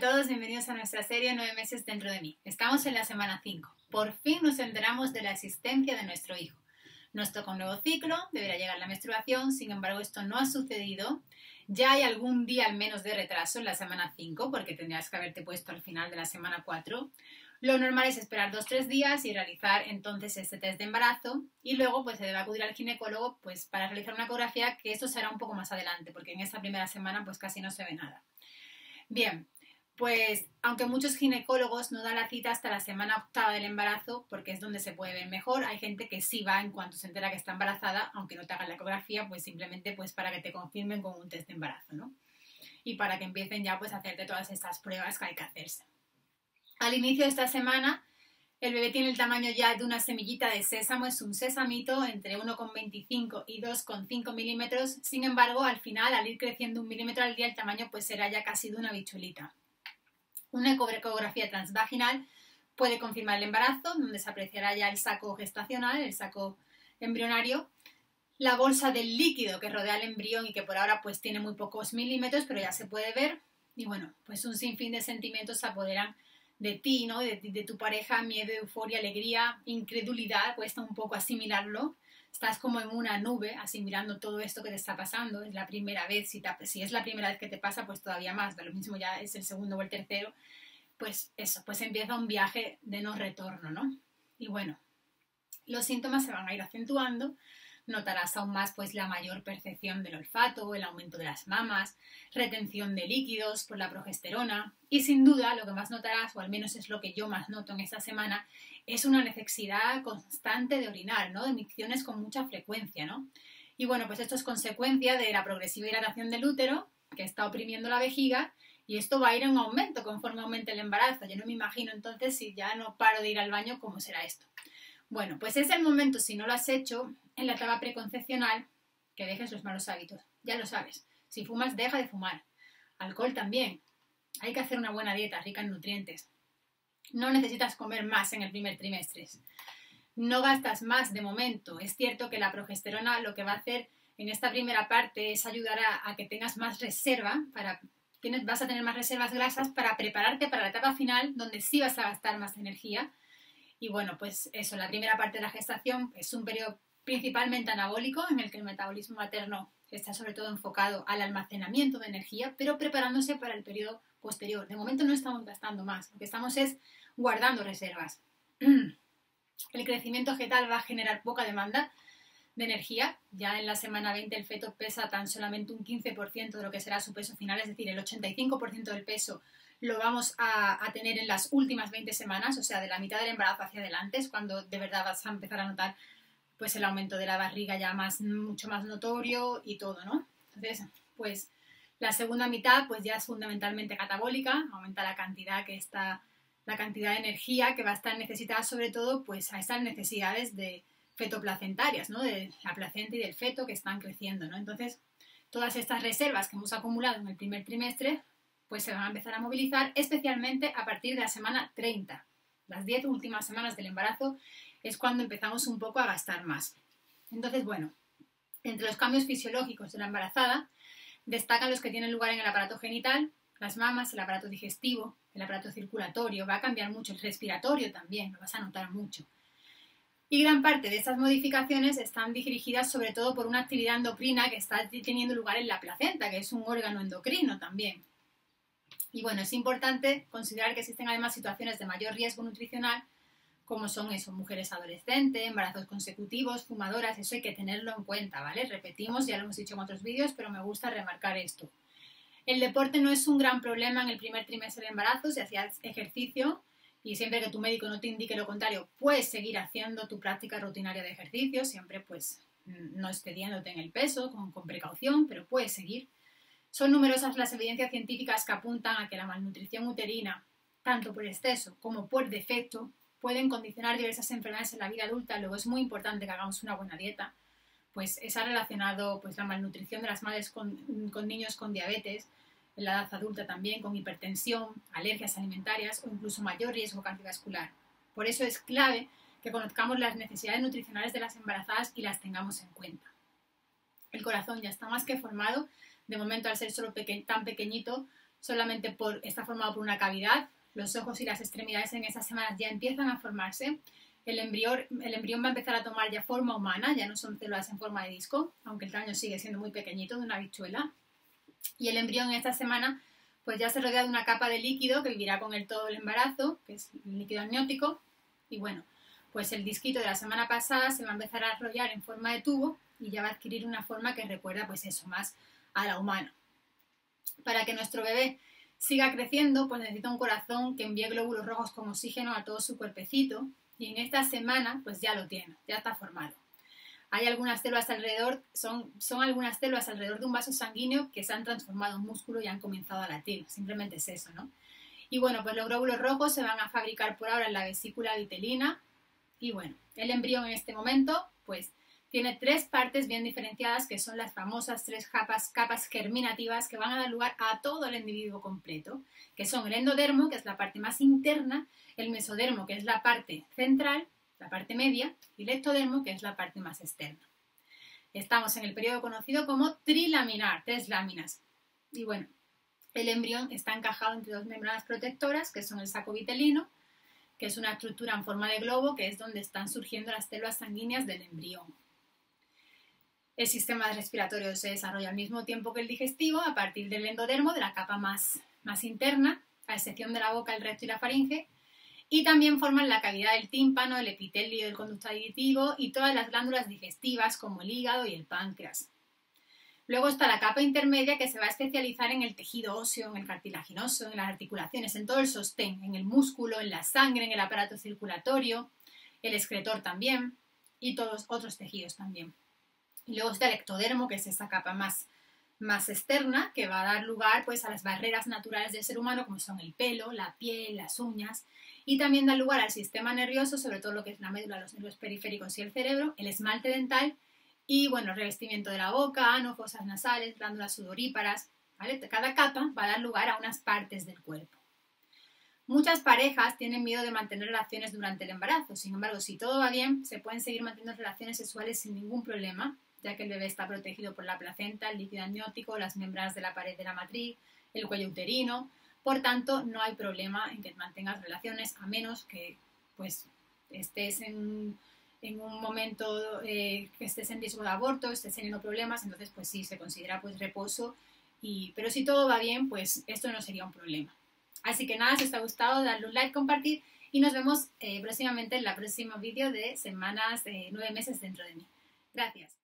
todos, bienvenidos a nuestra serie 9 meses dentro de mí. Estamos en la semana 5. Por fin nos enteramos de la existencia de nuestro hijo. Nos toca un nuevo ciclo, deberá llegar la menstruación, sin embargo esto no ha sucedido. Ya hay algún día al menos de retraso en la semana 5, porque tendrías que haberte puesto al final de la semana 4. Lo normal es esperar 2-3 días y realizar entonces este test de embarazo y luego pues se debe acudir al ginecólogo pues para realizar una ecografía, que esto será un poco más adelante, porque en esta primera semana pues casi no se ve nada. Bien, pues aunque muchos ginecólogos no dan la cita hasta la semana 8 del embarazo, porque es donde se puede ver mejor, hay gente que sí va en cuanto se entera que está embarazada, aunque no te hagan la ecografía, pues simplemente pues para que te confirmen con un test de embarazo, ¿no? Y para que empiecen ya pues a hacerte todas estas pruebas que hay que hacerse. Al inicio de esta semana, el bebé tiene el tamaño ya de una semillita de sésamo, es un sesamito entre 1,25 y 2,5 milímetros. Sin embargo, al final, al ir creciendo 1 milímetro al día, el tamaño pues será ya casi de una bichuelita. Una ecografía transvaginal puede confirmar el embarazo, donde se apreciará ya el saco gestacional, el saco embrionario, la bolsa del líquido que rodea el embrión y que por ahora pues tiene muy pocos milímetros, pero ya se puede ver. Y bueno, pues un sinfín de sentimientos se apoderan de ti, ¿no? De tu pareja: miedo, euforia, alegría, incredulidad, cuesta un poco asimilarlo. Estás como en una nube asimilando todo esto que te está pasando. Es la primera vez, si es la primera vez que te pasa, pues todavía más, de lo mismo ya es el segundo o el tercero, pues eso, pues empieza un viaje de no retorno, ¿no? Y bueno, los síntomas se van a ir acentuando. Notarás aún más pues la mayor percepción del olfato, el aumento de las mamas, retención de líquidos por la progesterona y sin duda lo que más notarás, o al menos es lo que yo más noto en esta semana, es una necesidad constante de orinar, ¿no? De micciones con mucha frecuencia, ¿no? Y bueno, pues esto es consecuencia de la progresiva dilatación del útero, que está oprimiendo la vejiga, y esto va a ir en aumento conforme aumente el embarazo. Yo no me imagino entonces, si ya no paro de ir al baño, cómo será esto. Bueno, pues es el momento, si no lo has hecho, en la etapa preconcepcional, que dejes los malos hábitos. Ya lo sabes. Si fumas, deja de fumar. Alcohol también. Hay que hacer una buena dieta rica en nutrientes. No necesitas comer más en el primer trimestre. No gastas más de momento. Es cierto que la progesterona lo que va a hacer en esta primera parte es ayudar a que tengas más reserva, vas a tener más reservas grasas para prepararte para la etapa final, donde sí vas a gastar más energía. Y bueno, pues eso, la primera parte de la gestación es un periodo principalmente anabólico, en el que el metabolismo materno está sobre todo enfocado al almacenamiento de energía, pero preparándose para el periodo posterior. De momento no estamos gastando más, lo que estamos es guardando reservas. El crecimiento fetal va a generar poca demanda de energía. Ya en la semana 20 el feto pesa tan solamente un 15% de lo que será su peso final, es decir, el 85% del peso lo vamos a tener en las últimas 20 semanas, o sea, de la mitad del embarazo hacia adelante, es cuando de verdad vas a empezar a notar pues el aumento de la barriga ya mucho más notorio y todo, ¿no? Entonces, pues la segunda mitad pues ya es fundamentalmente catabólica, aumenta la cantidad de energía que va a estar necesitada sobre todo pues a estas necesidades de fetoplacentarias, ¿no? De la placenta y del feto que están creciendo, ¿no? Entonces, todas estas reservas que hemos acumulado en el primer trimestre pues se van a empezar a movilizar, especialmente a partir de la semana 30. Las 10 últimas semanas del embarazo es cuando empezamos un poco a gastar más. Entonces, bueno, entre los cambios fisiológicos de la embarazada destacan los que tienen lugar en el aparato genital, las mamas, el aparato digestivo, el aparato circulatorio. Va a cambiar mucho el respiratorio también, lo vas a notar mucho. Y gran parte de estas modificaciones están dirigidas sobre todo por una actividad endocrina que está teniendo lugar en la placenta, que es un órgano endocrino también. Y bueno, es importante considerar que existen además situaciones de mayor riesgo nutricional, como son eso, mujeres adolescentes, embarazos consecutivos, fumadoras. Eso hay que tenerlo en cuenta, ¿vale? Repetimos, ya lo hemos dicho en otros vídeos, pero me gusta remarcar esto. El deporte no es un gran problema en el primer trimestre del embarazo, si hacías ejercicio, y siempre que tu médico no te indique lo contrario, puedes seguir haciendo tu práctica rutinaria de ejercicio, siempre pues no excediéndote en el peso, con precaución, pero puedes seguir. Son numerosas las evidencias científicas que apuntan a que la malnutrición uterina, tanto por exceso como por defecto, pueden condicionar diversas enfermedades en la vida adulta. Luego es muy importante que hagamos una buena dieta, pues está relacionado pues la malnutrición de las madres con niños con diabetes, en la edad adulta también, con hipertensión, alergias alimentarias o incluso mayor riesgo cardiovascular. Por eso es clave que conozcamos las necesidades nutricionales de las embarazadas y las tengamos en cuenta. El corazón ya está más que formado. De momento, al ser solo tan pequeñito, solamente está formado por una cavidad. Los ojos y las extremidades en esas semanas ya empiezan a formarse. El embrión va a empezar a tomar ya forma humana, ya no son células en forma de disco, aunque el tamaño sigue siendo muy pequeñito, de una habichuela. Y el embrión en esta semana pues ya se rodea de una capa de líquido que vivirá con él todo el embarazo, que es el líquido amniótico. Y bueno, pues el disquito de la semana pasada se va a empezar a enrollar en forma de tubo y ya va a adquirir una forma que recuerda pues eso, más a la humana. Para que nuestro bebé siga creciendo, pues necesita un corazón que envíe glóbulos rojos con oxígeno a todo su cuerpecito, y en esta semana pues ya lo tiene, ya está formado. Hay algunas células alrededor, son algunas células alrededor de un vaso sanguíneo que se han transformado en músculo y han comenzado a latir, simplemente es eso, ¿no? Y bueno, pues los glóbulos rojos se van a fabricar por ahora en la vesícula vitelina, y bueno, el embrión en este momento pues tiene 3 partes bien diferenciadas, que son las famosas 3 capas germinativas que van a dar lugar a todo el individuo completo, que son el endodermo, que es la parte más interna, el mesodermo, que es la parte central, la parte media, y el ectodermo, que es la parte más externa. Estamos en el periodo conocido como trilaminar, 3 láminas. Y bueno, el embrión está encajado entre 2 membranas protectoras, que son el saco vitelino, que es una estructura en forma de globo, que es donde están surgiendo las células sanguíneas del embrión. El sistema respiratorio se desarrolla al mismo tiempo que el digestivo a partir del endodermo, de la capa más interna, a excepción de la boca, el recto y la faringe, y también forman la cavidad del tímpano, el epitelio del conducto auditivo y todas las glándulas digestivas como el hígado y el páncreas. Luego está la capa intermedia, que se va a especializar en el tejido óseo, en el cartilaginoso, en las articulaciones, en todo el sostén, en el músculo, en la sangre, en el aparato circulatorio, el excretor también y todos otros tejidos también. Y luego está el ectodermo, que es esa capa más externa, que va a dar lugar pues, a las barreras naturales del ser humano, como son el pelo, la piel, las uñas, y también da lugar al sistema nervioso, sobre todo lo que es la médula, los nervios periféricos y el cerebro, el esmalte dental y bueno, el revestimiento de la boca, ano, fosas nasales, glándulas sudoríparas, ¿vale? Cada capa va a dar lugar a unas partes del cuerpo. Muchas parejas tienen miedo de mantener relaciones durante el embarazo, sin embargo, si todo va bien, se pueden seguir manteniendo relaciones sexuales sin ningún problema, ya que el bebé está protegido por la placenta, el líquido amniótico, las membranas de la pared de la matriz, el cuello uterino. Por tanto, no hay problema en que mantengas relaciones, a menos que pues, estés en un momento que estés en riesgo de aborto, estés teniendo problemas, entonces pues sí, se considera pues reposo. Pero si todo va bien, pues esto no sería un problema. Así que nada, si os ha gustado, darle un like, compartir y nos vemos próximamente en el próximo vídeo de 9 meses dentro de mí. Gracias.